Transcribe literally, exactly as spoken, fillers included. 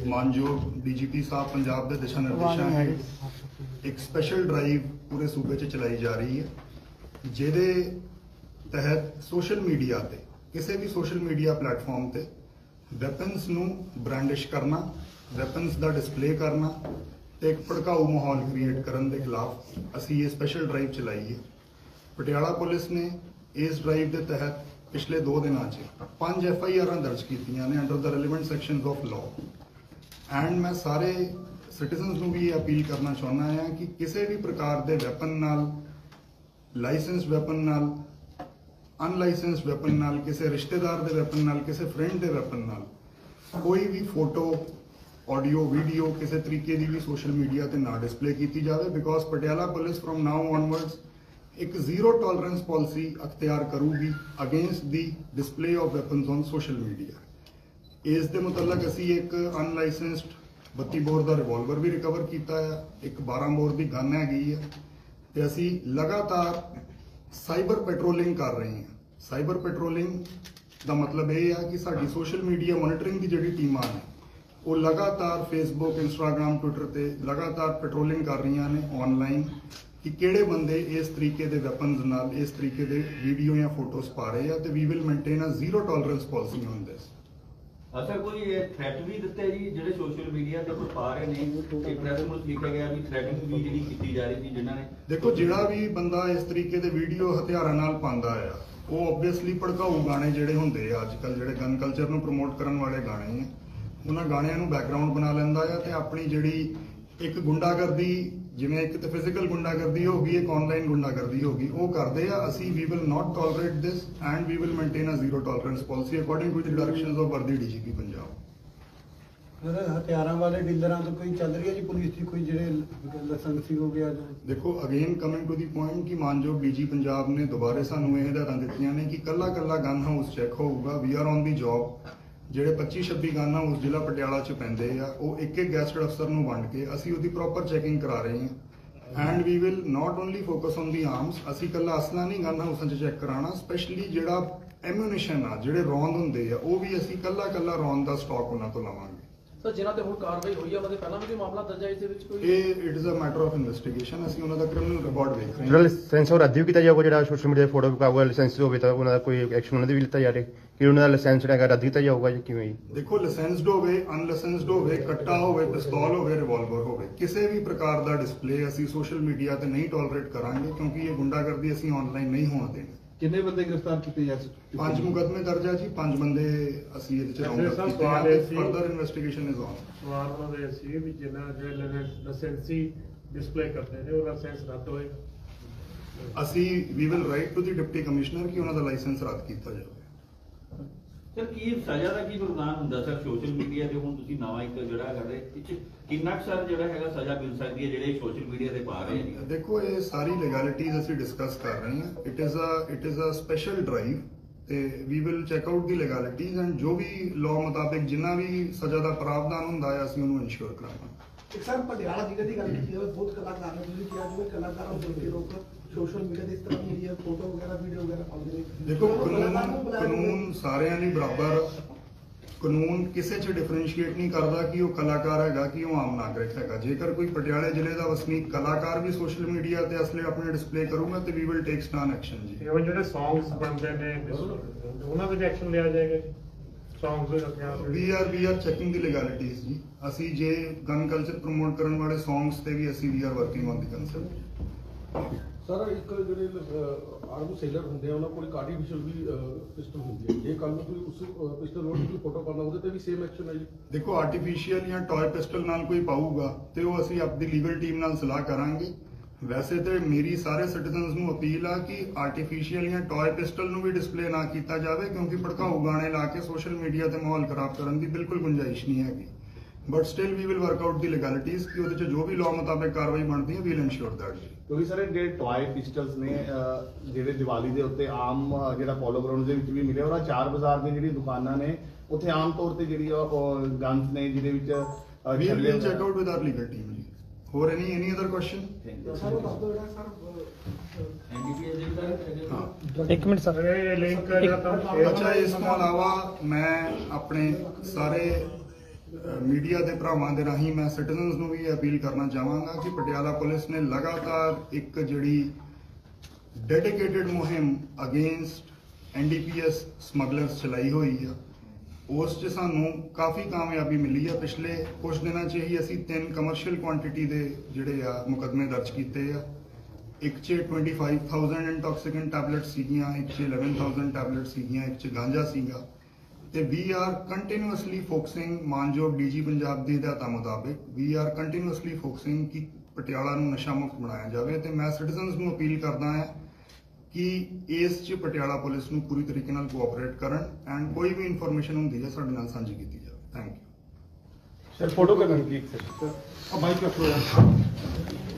मानयोग DGP साहब पंजाब के दिशा निर्देशों हेठ एक स्पैशल ड्राइव पूरे सूबे च चलाई जा रही है, जिहदे तहत सोशल मीडिया ते किसी भी सोशल मीडिया प्लेटफॉर्म ते वैपन्स नूं ब्रांडिश करना, वैपन्स का डिस्पले करना ते एक भड़काऊ माहौल क्रिएट करने के खिलाफ असी ये स्पैशल ड्राइव चलाई है। पटियाला पुलिस ने इस ड्राइव के तहत पिछले दो दिनों पांच एफ आई आर दर्ज की ने under the relevant sections of law. And मैं सारे सिटीजनस को भी ये अपील करना चाहना है कि किसी भी प्रकार के वैपन नाल, लाइसेंस वैपन नाल, अनलाइसेंस वैपन नाल, किसी रिश्तेदार के वैपन नाल, किसी फ्रेंड के वैपन नाल कोई भी फोटो, ऑडियो, वीडियो किसी तरीके की भी सोशल मीडिया ते ना डिस्पले की जाए, because Patiala police from now onwards एक जीरो टॉलरेंस पॉलिसी अख्तियार करूगी against the display of weapons on social media. इस दे मुतलक असी एक अनलाइसेंस्ड बत्ती बोर का रिवॉल्वर भी रिकवर किया है, एक बारह बोर की गन हैगी है, ते असी लगातार साइबर पेट्रोलिंग कर रहे हैं। साइबर पेट्रोलिंग का मतलब यह है कि साडी सोशल मीडिया मॉनिटरिंग की जिहड़ी टीमां ने वो लगातार फेसबुक, इंस्टाग्राम, ट्विटर ते लगातार पेट्रोलिंग कर रही ने ऑनलाइन कि किहड़े बंदे इस तरीके के वैपन्स नाल, इस तरीके के वीडियो या फोटोज पा रहे हैं, तो we will maintain a zero tolerance policy on this. अच्छा, कोई थ्रेट भी दिते जी जिहड़े सोशल मीडिया ते कोई पा रहे ने, एक प्रेस नोट लिखा गया भी थ्रेटिंग भी जिहड़ी कीती जा रही थी जिन्हां ने। देखो, जिहड़ा भी बंदा इस तरीके के वीडियो हथियारां नाल पांदा है वो ओबवियसली भड़काऊ गाने जिहड़े हुंदे आ अजकल, जिहड़े गन कल्चर नूं प्रमोट करन वाले गाने हैं, उन्हां गाणियां नूं बैकग्राउंड बना लैंदा है ते अपनी जिहड़ी एक गुंडागर्दी, जिवें एक तो फिजिकल गुंडागर्दी होगी, एक ऑनलाइन गुंडागर्दी होगी, वो करते हैं। असी we will not tolerate this and we will maintain a zero tolerance policy according to the directions of worthy DGP Punjab. हथियारों वाले डीलरां तो कोई चल रही है जी पुलिस की कोई जिहड़े लाइसेंसी हो गया? देखो, again coming to the point कि मानयोग डीजी पंजाब ने दोबारा सानू ये हिदायतां दित्तियां ने कि कल्ला कल्ला गन हाउस चैक होगा। We are on the job. ਜਿਹੜੇ पच्ची छब्बी गन हाउस जिला पटियाला च पैंदे आ, ਉਹ ਇੱਕ ਇੱਕ ਗੈਸਟਡ ਅਫਸਰ ਨੂੰ ਵੰਡ ਕੇ ਅਸੀਂ ਉਹਦੀ ਪ੍ਰੋਪਰ ਚੈਕਿੰਗ ਕਰਾ ਰਹੇ ਹਾਂ। And we will not only focus on the arms. ਅਸੀਂ ਕੱਲਾ ਅਸਲਾ ਨਹੀਂ ਗਨ ਹਾਊਸਾਂ 'ਚ ਚੈੱਕ ਕਰਾਉਣਾ, ਸਪੈਸ਼ਲੀ ਜਿਹੜਾ ਐਮੂਨੀਸ਼ਨ ਆ, ਜਿਹੜੇ ਰੌਂਦ ਹੁੰਦੇ ਆ, ਉਹ ਵੀ ਅਸੀਂ ਕੱਲਾ ਕੱਲਾ ਰੌਂਦ ਦਾ ਸਟਾਕ ਉਹਨਾਂ ਤੋਂ ਲਵਾਂਗੇ। ਸਰ, ਜਿਨ੍ਹਾਂ ਤੇ ਹੁਣ ਕਾਰਵਾਈ ਹੋਈ ਹੈ ਉਹਨਾਂ ਦੇ ਪਹਿਲਾਂ ਵੀ ਕੋਈ ਮਾਮਲਾ ਦਰਜ ਹੈ ਇਸ ਦੇ ਵਿੱਚ ਕੋਈ? ਇਹ it is a matter of investigation. ਅਸੀਂ ਉਹਨਾਂ ਦਾ ਕ੍ਰਿਮੀਨਲ ਰਿਕਾਰਡ ਵੇਖ ਰਹੇ ਹਾਂ। ਜਿਹੜਾ ਲਾਇਸੈਂਸ ਉਹ ਰੱਦ ਵੀ ਕੀਤਾ ਜਾਊਗਾ, ਜਿਹੜਾ ਸੋਸ਼ਲ ਮੀਡੀਆ ਫੋਟੋ ਵਿਕਾਊਗਾ ਲਾਇਸੈਂਸ ਹੋਵੇ ਤਾਂ ਉਹਨਾਂ ਦਾ ਕੋਈ ਐਕਸ਼ਨ ਉਹਨਾਂ ਦੇ ਵੀ ਲਿੱਤਾ ਜਾ ਰਿਹਾ ਕਿ ਉਹਨਾਂ ਦਾ ਲਾਇਸੈਂਸ ਜਿਹੜਾ ਹੈਗਾ ਰੱਦ ਕੀਤਾ ਜਾਊਗਾ ਜਾਂ ਕਿਵੇਂ? ਦੇਖੋ, ਲਾਇਸੈਂਸਡ ਹੋਵੇ, ਅਨਲਾਇਸੈਂਸਡ ਹੋਵੇ, ਕੱਟਾ ਹੋਵੇ, ਪਿਸਤੌਲ ਹੋਵੇ, ਰਿਵਾਲਵਰ ਹੋਵੇ, ਕਿਸੇ ਵੀ ਪ੍ਰਕਾਰ ਦਾ ਡਿਸਪਲੇ ਅਸੀਂ ਸੋਸ਼ਲ ਮੀਡੀਆ ਤੇ ਨਹੀਂ ਟੋਲਰੇਟ ਕਰਾਂਗੇ, ਕਿਉਂਕਿ ਇਹ ਗੁੰਡਾਗਰਦੀ ਅਸੀਂ ਆਨਲਾਈਨ ਨਹੀਂ ਹੋਣ ਦੇਣੀ। ਕਿੰਨੇ ਬੰਦੇ ਗ੍ਰਿਫਤਾਰ ਕੀਤੇ ਜਾ ਚੁੱਕੇ? ਪੰਜ ਮੁਕੱਦਮੇ ਦਰਜ ਹੈ ਜੀ, ਪੰਜ ਬੰਦੇ ਅਸੀਂ ਇਹਦੇ ਚ ਰਾਉਂਡ ਅਪ ਕੀਤੇ ਹਨ। Further investigation is on. ਸਵਾਲ ਉਹਨਾਂ ਦੇ ਸੀ ਵੀ ਜਿਨ੍ਹਾਂ ਜਿਹੜੇ ਲਾਇਸੈਂਸੀ ਡਿਸਪਲੇ ਕਰਦੇ ਨੇ ਉਹ ਲਾਇਸੈਂਸ ਰੱਦ ਹੋਏਗਾ। ਅਸੀਂ we will write to the deputy commissioner ਕਿ ਉਹਨਾਂ ਦਾ ਲਾਇਸੈਂਸ ਰੱਦ ਕੀਤਾ ਜਾਵੇ। ਸਰ, ਕੀ ਸਜ਼ਾ ਦਾ ਕੀ ਭੁਗਤਾਨ ਹੁੰਦਾ ਸਰ ਸੋਸ਼ਲ ਮੀਡੀਆ ਤੇ? ਹੁਣ ਤੁਸੀਂ ਨਵਾਂ ਇੱਕ ਜਿਹੜਾ ਕਰਦੇ ਕਿੰਨਾ ਸਰ ਜਿਹੜਾ ਹੈਗਾ ਸਜ਼ਾ ਮਿਲ ਸਕਦੀ ਹੈ ਜਿਹੜੇ ਸੋਸ਼ਲ ਮੀਡੀਆ ਤੇ ਪਾ ਰਹੇ ਨੇ? ਦੇਖੋ, ਇਹ ਸਾਰੀ ਲੀਗੈਲਿਟੀਜ਼ ਅਸੀਂ ਡਿਸਕਸ ਕਰ ਰਹੇ ਹਾਂ। It is a it is a special drive ਤੇ we will check out the legalities and ਜੋ ਵੀ ਲਾਅ ਮੁਤਾਬਿਕ ਜਿੰਨਾ ਵੀ ਸਜ਼ਾ ਦਾ ਪ੍ਰਾਵਧਾਨ ਹੁੰਦਾ ਹੈ ਅਸੀਂ ਉਹਨੂੰ ਇਨਸ਼ੋਰ ਕਰਾਂਗੇ। ਇੱਕ ਸਰ, ਪਟਿਆਲਾ ਜ਼ਿਲ੍ਹੇ ਦੀ ਗੱਲ ਕੀਤੀ ਜਾਵੇ, ਬਹੁਤ ਕਲਾਕਾਰ ਨੇ, ਤੁਸੀਂ ਕਿਹਾ ਜਿਵੇਂ ਕਲਾਕਾਰ ਹੁੰਦੇ ਨੇ ਲੋਕ ਸੋਸ਼ਲ ਮੀਡੀਆ ਦੇ ਇਸ ਤਰ੍ਹਾਂ ਮੀਡੀਆ ਫੋਟੋ ਵਗੈਰਾ ਵੀਡੀਓ ਵਗੈਰਾ ਪਾਉਂਦੇ ਨੇ। ਦੇਖੋ, ਕਾਨੂੰਨ ਕਾਨੂੰਨ ਸਾਰਿਆਂ ਲਈ ਬਰਾਬਰ, ਕਾਨੂੰਨ ਕਿਸੇ 'ਚ ਡਿਫਰੈਂਸ਼ੀਏਟ ਨਹੀਂ ਕਰਦਾ ਕਿ ਉਹ ਕਲਾਕਾਰ ਹੈਗਾ ਕਿ ਉਹ ਆਮ ਨਾਗਰਿਕ ਹੈਗਾ। ਜੇਕਰ ਕੋਈ ਪਟਿਆਲੇ ਜ਼ਿਲ੍ਹੇ ਦਾ ਵਸਨੀਕ ਕਲਾਕਾਰ ਵੀ ਸੋਸ਼ਲ ਮੀਡੀਆ ਤੇ ਅਸਲੇ ਆਪਣੇ ਡਿਸਪਲੇ ਕਰੂਗਾ ਤੇ we will take stern action ਜੀ। ਇਹ ਜਿਹੜੇ ਸੌਂਗਸ ਬਣਦੇ ਨੇ ਉਹਨਾਂ ਤੇ ਐਕਸ਼ਨ ਲਿਆ ਜਾਏਗਾ ਜੀ? ਸੌਂਗਸ ਦੇ ਰੱਖਿਆ we are we are checking the legalities ਜੀ। ਅਸੀਂ ਜੇ ਗਨ ਕਲਚਰ ਪ੍ਰਮੋਟ ਕਰਨ ਵਾਲੇ ਸੌਂਗਸ ਤੇ ਵੀ ਅਸੀਂ we are working on the concept. Sir, ਇੱਕ ਜਿਹੜੇ ਆਰਮ ਸੇਲਰ ਹੁੰਦੇ ਆ ਉਹਨਾਂ ਕੋਲ ਇੱਕ ਆਰਟੀਫੀਸ਼ੀਅਲ ਵੀ ਪਿਸਟਲ ਹੁੰਦੀ ਹੈ, ਜੇ ਕੱਲ ਨੂੰ ਕੋਈ ਉਸ ਪਿਸਟਲ ਨੂੰ ਕੋਈ ਫੋਟੋ ਪਾਉਣਾ ਉਹਦੇ ਤੇ ਵੀ ਸੇਮ ਐਕਸ਼ਨ ਹੈ ਜੀ? ਦੇਖੋ, ਆਰਟੀਫੀਸ਼ੀਅਲ ਜਾਂ ਟॉय ਪਿਸਟਲ ਨਾਲ ਕੋਈ ਪਾਊਗਾ ਤੇ ਉਹ ਅਸੀਂ ਆਪਣੀ ਲੀਗਲ ਟੀਮ ਨਾਲ ਸਲਾਹ ਕਰਾਂਗੇ। ਵੈਸੇ ਤੇ ਮੇਰੀ ਸਾਰੇ ਸਿਟੀਜ਼ਨਸ ਨੂੰ ਅਪੀਲ ਆ ਕਿ ਆਰਟੀਫੀਸ਼ੀਅਲ ਜਾਂ ਟॉय ਪਿਸਟਲ ਨੂੰ ਵੀ ਡਿਸਪਲੇ ਨਾ ਕੀਤਾ ਜਾਵੇ, ਕਿਉਂਕਿ ਭੜਕਾਊ ਗਾਣੇ ਲਾ ਕੇ ਸੋਸ਼ਲ ਮੀਡੀਆ ਤੇ ਮਾਹੌਲ ਖਰਾਬ ਕਰਨ ਦੀ ਬਿਲਕੁਲ ਗੁੰਜਾਇਸ਼ ਨਹੀਂ ਹੈਗੀ। But still we will work out the legalities ਕਿ ਉਹਦੇ 'ਚ ਜੋ ਵੀ ਲਾਅ ਮੁਤਾਬਿਕ ਕਾਰਵਾਈ ਬਣਦੀ ਹੈ ਵੀਲ ਇਨਸ਼ੋਰ ਦੈਟ ਜੀ। ਕਿਉਂਕਿ ਸਰ ਜਿਹੜੇ ਟॉय ਪਿਸਟਲਸ ਨੇ ਜਿਹੜੇ ਦੀਵਾਲੀ ਦੇ ਉੱਤੇ ਆਮ ਜਿਹੜਾ ਪੋਲੋ ਗਰਾਊਂਡ ਦੇ ਵਿੱਚ ਵੀ ਮਿਲੇ, ਉਹਨਾਂ ਚਾਰ ਬਾਜ਼ਾਰ ਦੀਆਂ ਜਿਹੜੀ ਦੁਕਾਨਾਂ ਨੇ ਉੱਥੇ ਆਮ ਤੌਰ ਤੇ ਜਿਹੜੀ ਗਨਸ ਨੇ ਜਿਹਦੇ ਵਿੱਚ we will check out with our legal team ਜੀ। ਹੋਰ any any other question? Sir, ਉਹ ਦੱਸ ਦਿਓ ਜਿਹੜਾ ਸਰ एक मिनट सर, लिंक अच्छा, इसके अलावा मैं अपने सारे ਮੀਡੀਆ ਦੇ ਭਰਾਵਾਂ ਦੇ ਰਾਹੀਂ ਮੈਂ ਸਿਟੀਜ਼ਨਸ ਨੂੰ ਵੀ ਅਪੀਲ ਕਰਨਾ ਚਾਹਾਂਗਾ ਕਿ ਪਟਿਆਲਾ ਪੁਲਿਸ ਨੇ ਲਗਾਤਾਰ ਇੱਕ ਜਿਹੜੀ ਡੈਡੀਕੇਟਿਡ ਮੁਹਿੰਮ ਅਗੇਂਸਟ ਐਨਡੀਪੀਐਸ ਸਮਗਲਰਸ ਚਲਾਈ ਹੋਈ ਆ। ਉਸ 'ਚ ਸਾਨੂੰ ਕਾਫੀ ਕਾਮਯਾਬੀ ਮਿਲੀ ਆ। ਪਿਛਲੇ ਕੁਝ ਦਿਨਾਂ 'ਚ ਹੀ ਅਸੀਂ ਤਿੰਨ ਕਮਰਸ਼ੀਅਲ ਕੁਆਂਟੀਟੀ ਦੇ ਜਿਹੜੇ ਆ ਮੁਕੱਦਮੇ ਦਰਜ ਕੀਤੇ ਆ। ਇੱਕ 'ਚ ਪੱਚੀ ਹਜ਼ਾਰ ਇੰਟੌਕਸੀਕੈਂਟ ਟੈਬਲੇਟ ਸੀਗੀਆਂ, ਇੱਕ 'ਚ ਗਿਆਰਾਂ ਹਜ਼ਾਰ ਟੈਬਲੇਟ ਸੀਗੀਆਂ, ਇੱਕ 'ਚ ਗਾਂਜਾ ਸੀਗਾ। ਤੇ ਵੀ ਆਰ ਕੰਟੀਨਿਊਸਲੀ ਫੋਕਸਿੰਗ, ਮਾਨਯੋਗ ਡੀਜੀ ਪੰਜਾਬ ਦੀ ਹਦਾਇਤਾਂ ਮੁਤਾਬਿਕ ਵੀ ਆਰ ਕੰਟੀਨਿਊਸਲੀ ਫੋਕਸਿੰਗ ਕਿ ਪਟਿਆਲਾ ਨੂੰ ਨਸ਼ਾ ਮੁਕਤ ਬਣਾਇਆ ਜਾਵੇ। ਤੇ ਮੈਂ ਸਿਟੀਜ਼ਨਸ ਨੂੰ ਅਪੀਲ ਕਰਦਾ ਹਾਂ ਕਿ ਇਸ 'ਚ ਪਟਿਆਲਾ ਪੁਲਿਸ ਨੂੰ ਪੂਰੀ ਤਰੀਕੇ ਨਾਲ ਕੋਆਪਰੇਟ ਕਰਨ ਐਂਡ ਕੋਈ ਵੀ ਇਨਫੋਰਮੇਸ਼ਨ ਹੁੰਦੀ ਹੈ ਸਾਡੇ ਨਾਲ ਸਾਂਝੀ ਕੀਤੀ ਜਾਵੇ। ਥੈਂਕ ਯੂ ਸਰ ਫੋਟੋ ਕਰਨੀ ਪਲੀਜ਼ ਸਰ। अब बाइक रखो यार।